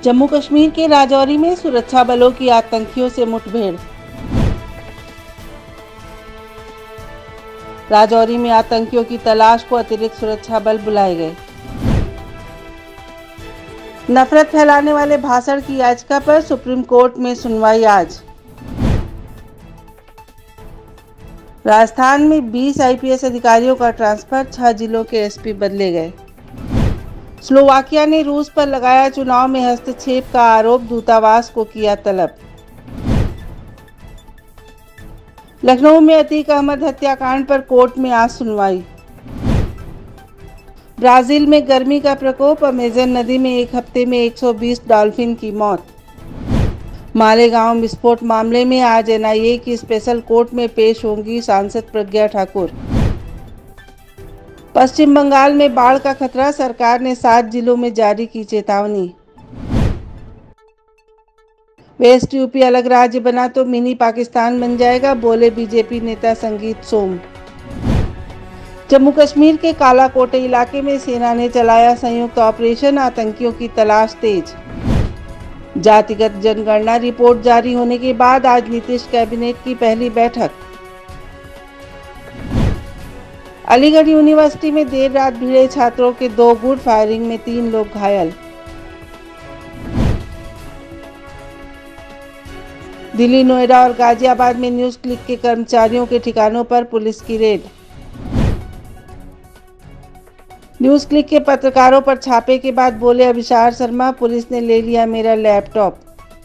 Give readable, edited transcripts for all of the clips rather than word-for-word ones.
जम्मू कश्मीर के राजौरी में सुरक्षा बलों की आतंकियों से मुठभेड़। राजौरी में आतंकियों की तलाश को अतिरिक्त सुरक्षा बल बुलाए गए। नफरत फैलाने वाले भाषण की याचिका पर सुप्रीम कोर्ट में सुनवाई आज। राजस्थान में 20 आईपीएस अधिकारियों का ट्रांसफर, 6 जिलों के एसपी बदले गए। स्लोवाकिया ने रूस पर लगाया चुनाव में हस्तक्षेप का आरोप, दूतावास को किया तलब। लखनऊ में अतीक अहमद हत्याकांड पर कोर्ट में आज सुनवाई। ब्राजील में गर्मी का प्रकोप, अमेजन नदी में एक हफ्ते में 120 डॉल्फिन की मौत। मालेगांव विस्फोट मामले में आज एनआईए की स्पेशल कोर्ट में पेश होंगी सांसद प्रज्ञा ठाकुर। पश्चिम बंगाल में बाढ़ का खतरा, सरकार ने 7 जिलों में जारी की चेतावनी। वेस्ट यूपी अलग राज्य बना तो मिनी पाकिस्तान बन जाएगा, बोले बीजेपी नेता संगीत सोम। जम्मू कश्मीर के कालाकोटे इलाके में सेना ने चलाया संयुक्त ऑपरेशन, आतंकियों की तलाश तेज। जातिगत जनगणना रिपोर्ट जारी होने के बाद आज नीतीश कैबिनेट की पहली बैठक। अलीगढ़ यूनिवर्सिटी में देर रात भिड़े छात्रों के 2 गुट, फायरिंग में 3 लोग घायल। दिल्ली, नोएडा और गाजियाबाद में न्यूज क्लिक के कर्मचारियों के ठिकानों पर पुलिस की रेड। न्यूज क्लिक के पत्रकारों पर छापे के बाद बोले अभिसार शर्मा, पुलिस ने ले लिया मेरा लैपटॉप।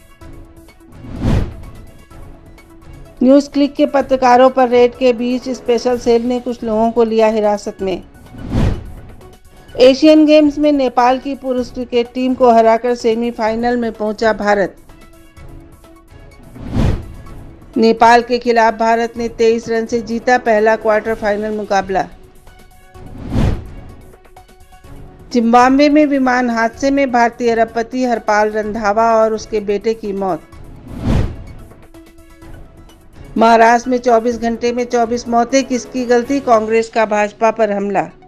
न्यूज क्लिक के पत्रकारों पर रेड के बीच स्पेशल सेल ने कुछ लोगों को लिया हिरासत में। एशियन गेम्स में नेपाल की पुरुष क्रिकेट टीम को हराकर सेमीफाइनल में पहुंचा भारत। नेपाल के खिलाफ भारत ने 23 रन से जीता पहला क्वार्टर फाइनल मुकाबला। जिम्बाब्वे में विमान हादसे में भारतीय अरबपति हरपाल रंधावा और उसके बेटे की मौत। महाराष्ट्र में 24 घंटे में 24 मौतें, किसकी गलती, कांग्रेस का भाजपा पर हमला।